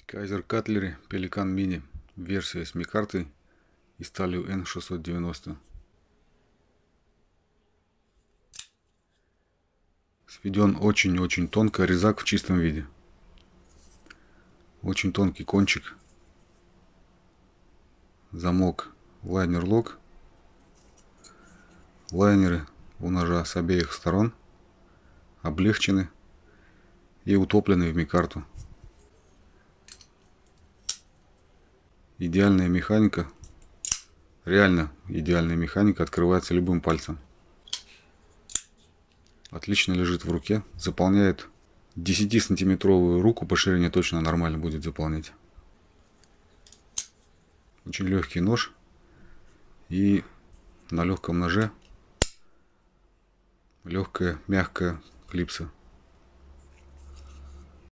Kaiser Cutlery Pelican Mini. Версия с микартой и сталью N690. Сведен очень-очень тонко, резак в чистом виде. Очень тонкий кончик. Замок лайнер-лок. Лайнеры у ножа с обеих сторон облегчены и утоплены в микарту. Идеальная механика, реально идеальная механика, открывается любым пальцем. Отлично лежит в руке, заполняет 10-сантиметровую руку по ширине, точно нормально будет заполнять. Очень легкий нож, и на легком ноже легкая, мягкая клипса.